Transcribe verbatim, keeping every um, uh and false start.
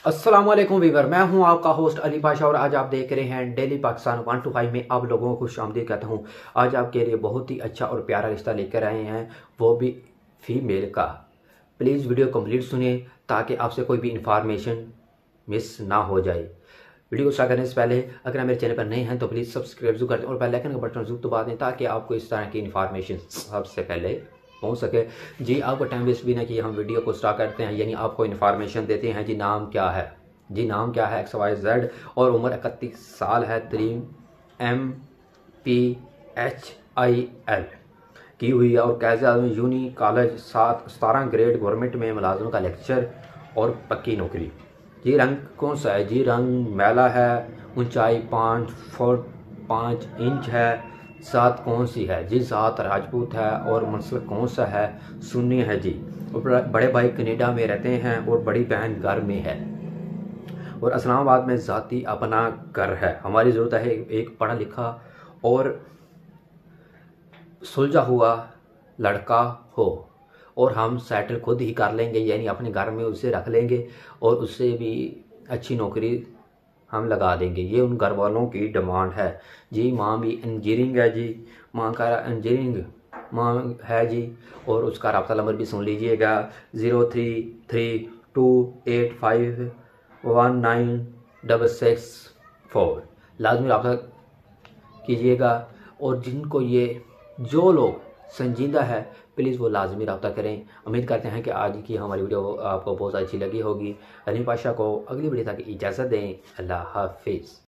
अस्सलाम वालेकुम वीवर, मैं हूं आपका होस्ट अली पाशा और आज आप देख रहे हैं daily Pakistan one two five में आप लोगों को खुश आमदीद कहता हूं। आज आपके लिए बहुत ही अच्छा और प्यारा रिश्ता लेकर आए हैं, वो भी फीमेल का। प्लीज़ वीडियो कंप्लीट सुनिए ताकि आपसे कोई भी इंफॉर्मेशन मिस ना हो जाए। वीडियो को स्टार्ट करने से पहले अगर आप मेरे चैनल पर नए हैं तो प्लीज़ सब्सक्राइब जरूर कर दें और बेल आइकन का बटन जरूर दबा दें ताकि आपको इस तरह की इन्फॉर्मेशन सबसे पहले पहुंच सके। जी आपको टाइम वेस्ट भी ना कि हम वीडियो को स्टार्ट करते हैं, यानी आपको इन्फॉर्मेशन देते हैं। जी नाम क्या है? जी नाम क्या है? एक्स वाई जेड और उम्र इकतीस साल है। Tareem M P H I L की हुई है और कैसे आदमी यूनी कॉलेज सात सतारह ग्रेड गवर्नमेंट में मुलाजम का लेक्चर और पक्की नौकरी। जी रंग कौन सा है? जी रंग मैला है। ऊंचाई पाँच फुट पाँच इंच है। जात कौन सी है? जी जात राजपूत है। और मसलक कौन सा है? सुन्नी है जी। और बड़े भाई कनाडा में रहते हैं और बड़ी बहन घर में है और इस्लामाबाद में ज़ाती अपना घर है। हमारी ज़रूरत है एक पढ़ा लिखा और सुलझा हुआ लड़का हो और हम सेटल खुद ही कर लेंगे, यानी अपने घर में उसे रख लेंगे और उससे भी अच्छी नौकरी हम लगा देंगे। ये उन घर वालों की डिमांड है। जी माँ भी इंजीनियरिंग है जी, माँ का इंजीनियरिंग माँ है जी। और उसका रब्ता नंबर भी सुन लीजिएगा, zero three three two eight five one nine double six four. लाजमी रब्ता कीजिएगा। और जिनको ये जो लोग संजीदा है प्लीज़ वो लाजमी रब्ता करें। उम्मीद करते हैं कि आज की हमारी वीडियो आपको बहुत अच्छी लगी होगी। अली पाशा को अगली वीडियो तक इजाज़त दें। अल्लाह हाफिज़।